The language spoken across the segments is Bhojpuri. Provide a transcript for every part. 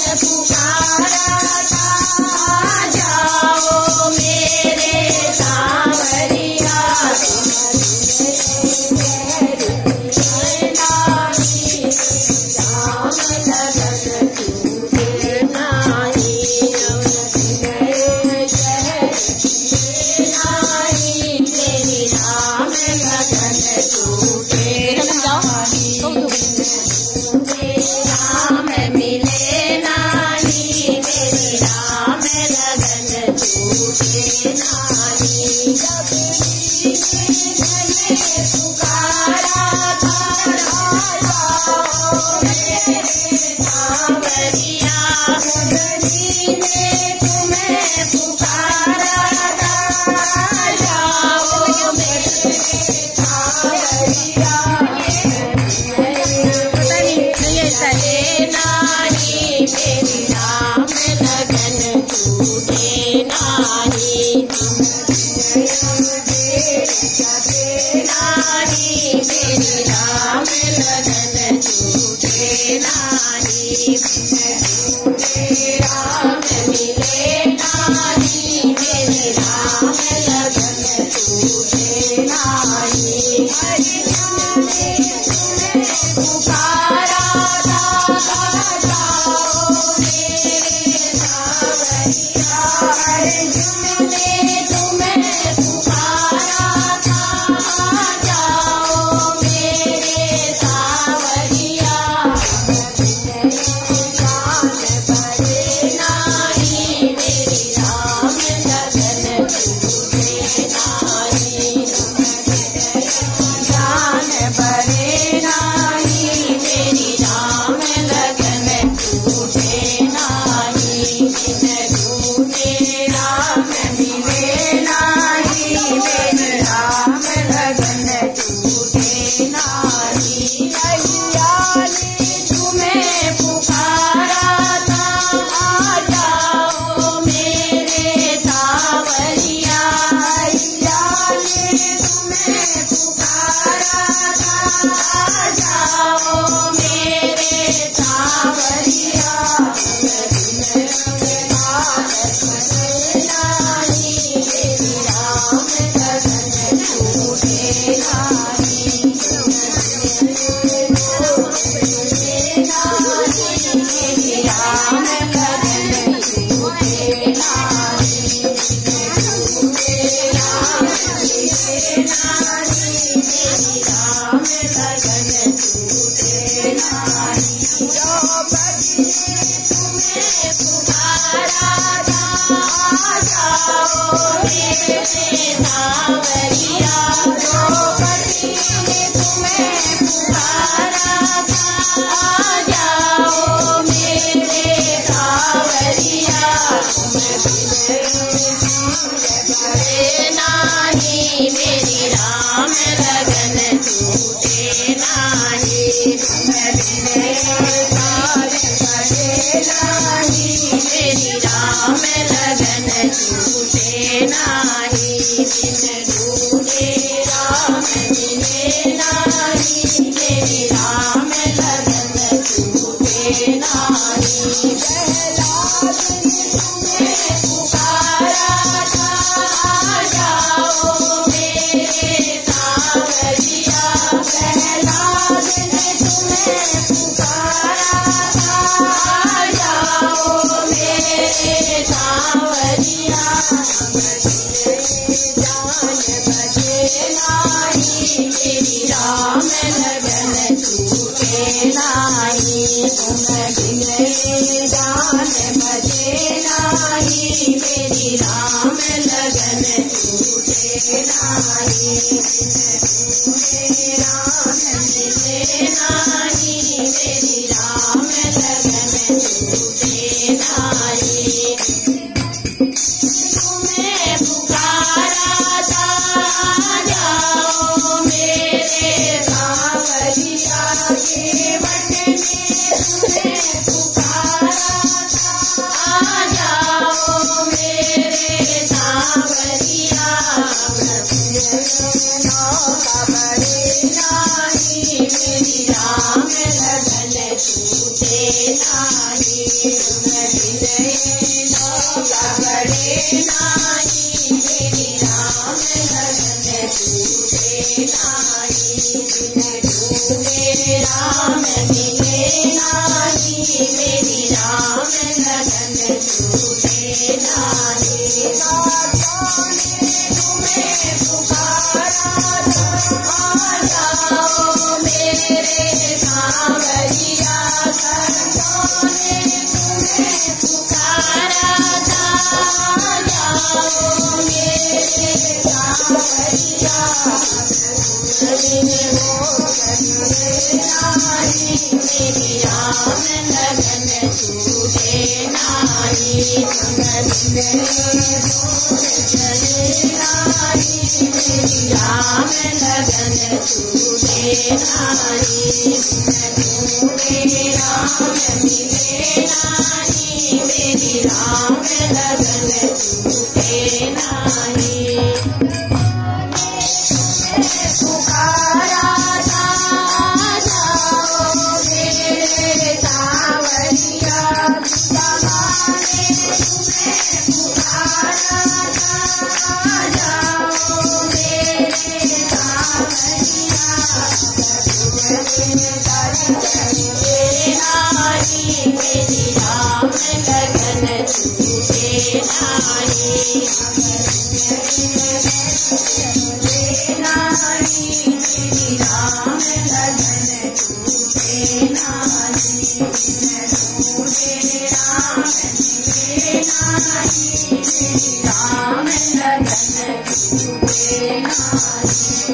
मेरी राम लगन छूटे नाही लगड़े नाही मेरी राम लगन छूटे नाही ढूंढे राम मिले नाही मेरी राम लगन छूटे नाही तुम्हें पुकारा आ जाओ मेरे सांवरिया संतों ने तुम्हें पुकारा आ जाओ मेरे सांवरिया मेरी राम लगन छूटे नाही मेरी राम लगन छूटे नाही ढूंढे राम मिले नाही मेरी राम लगन छूटे नाही पुकारा था जाओ मेरे सांवरिया समाने तुम्हें पुकारा था जाओ मेरे सांवरिया नाही मेरी राम लगन छूटे नाही मेरी राम लगन छूटे नाही ढूंढे राम मिले नाही मेरी राम लगन छूटे नाही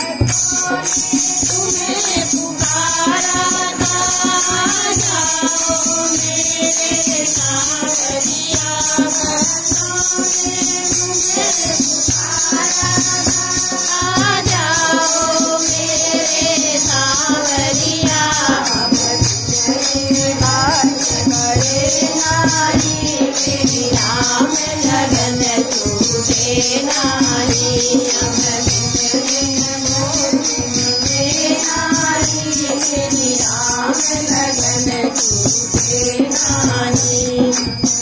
तुम्हें पुकारा था जाओ मेरे सांवरिया संतों ने तुम्हें पुकारा आ जाओ मेरे सांवरिया करे नाही मेरी राम लगन छूटे नाही मेरी राम लगन छूटे नाही।